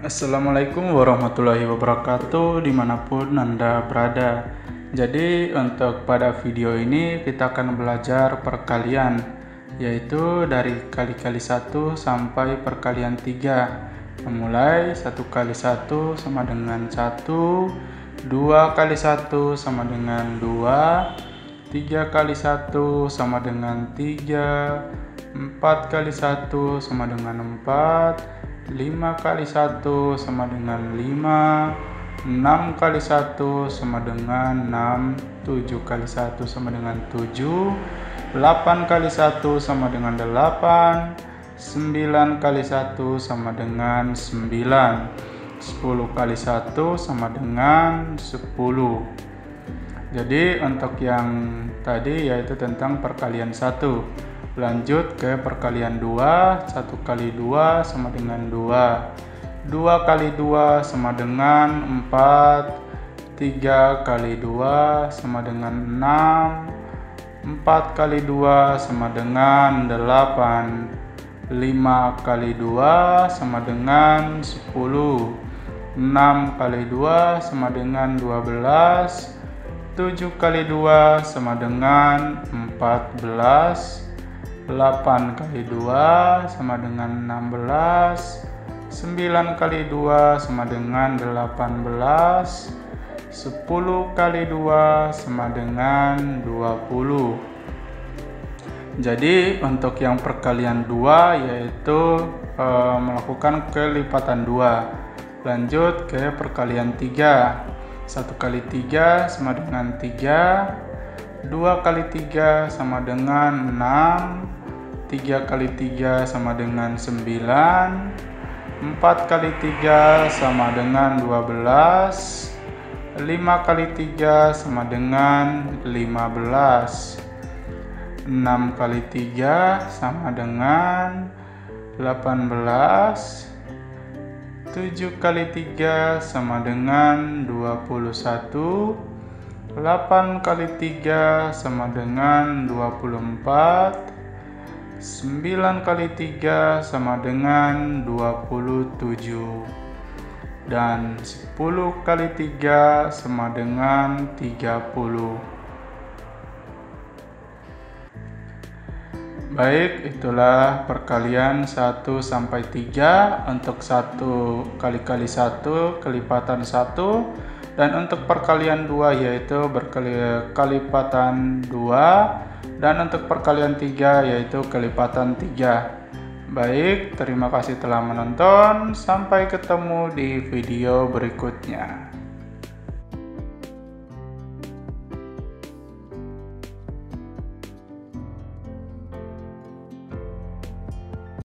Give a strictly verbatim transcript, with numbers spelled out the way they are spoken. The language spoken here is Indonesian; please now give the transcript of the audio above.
Assalamualaikum warahmatullahi wabarakatuh dimanapun Anda berada. Jadi untuk pada video ini kita akan belajar perkalian, yaitu dari kali-kali satu sampai perkalian tiga. Memulai satu kali satu sama dengan satu, dua kali satu sama dengan dua, tiga kali satu sama dengan tiga, empat kali satu sama dengan empat, lima kali satu sama dengan lima, enam kali satu sama dengan enam, tujuh kali satu sama dengan tujuh, delapan kali satu sama dengan delapan, sembilan kali satu sama dengan sembilan, sepuluh kali satu sama dengan sepuluh. Jadi untuk yang tadi yaitu tentang perkalian satu. Lanjut ke perkalian dua, satu kali dua sama dengan dua, dua kali dua sama dengan empat, tiga kali dua sama dengan enam, empat kali dua sama dengan delapan, lima kali dua sama dengan sepuluh, enam kali dua sama dengan dua belas, tujuh kali dua sama dengan empat belas, delapan kali dua sama dengan enam belas, sembilan kali dua sama dengan delapan belas, sepuluh kali dua sama dengan dua puluh. Jadi untuk yang perkalian dua yaitu e, melakukan kelipatan dua. Lanjut ke perkalian tiga. satu kali tiga sama dengan tiga, dua kali tiga sama dengan enam, tiga kali tiga sama dengan sembilan, empat kali tiga sama dengan dua belas, lima kali tiga sama dengan lima belas, enam kali tiga sama dengan delapan belas, tujuh kali tiga sama dengan dua puluh satu, delapan kali tiga sama dengan dua puluh empat, sembilan kali tiga sama dengan dua puluh tujuh, dan sepuluh kali tiga sama dengan tiga puluh. Baik, itulah perkalian satu sampai tiga untuk satu kali kali satu, kelipatan satu, dan untuk perkalian dua yaitu berkelipatan dua, dan untuk perkalian tiga yaitu kelipatan tiga. Baik, terima kasih telah menonton. Sampai ketemu di video berikutnya.